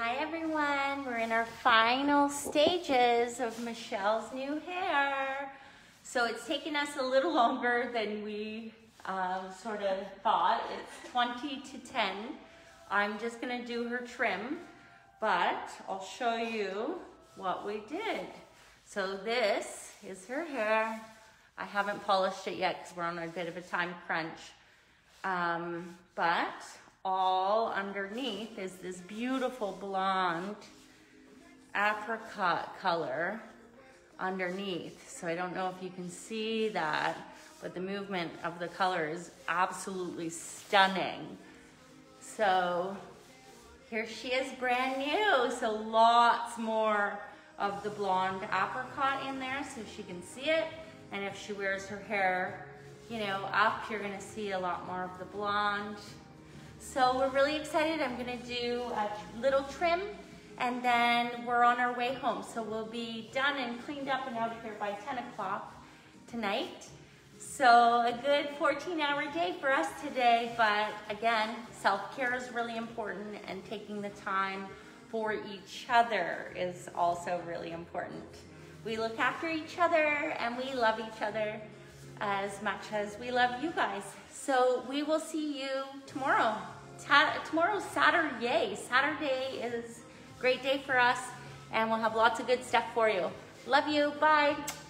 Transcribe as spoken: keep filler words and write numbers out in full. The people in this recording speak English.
Hi everyone, we're in our final stages of Michelle's new hair. So it's taken us a little longer than we um, sort of thought. It's twenty to ten. I'm just gonna do her trim, but I'll show you what we did. So this is her hair. I haven't polished it yet because we're on a bit of a time crunch. Um, but all underneath is this beautiful blonde apricot color underneath. So I don't know if you can see that, but the movement of the color is absolutely stunning. So here she is, brand new. So lots more of the blonde apricot in there so she can see it. And if she wears her hair, you know, up, you're gonna see a lot more of the blonde. So we're really excited. I'm gonna do a little trim and then we're on our way home. So we'll be done and cleaned up and out of here by ten o'clock tonight. So a good fourteen hour day for us today, but again, self-care is really important and taking the time for each other is also really important. We look after each other and we love each other as much as we love you guys. So we will see you tomorrow. Ta tomorrow's Saturday. Saturday is a great day for us and we'll have lots of good stuff for you. Love you, bye.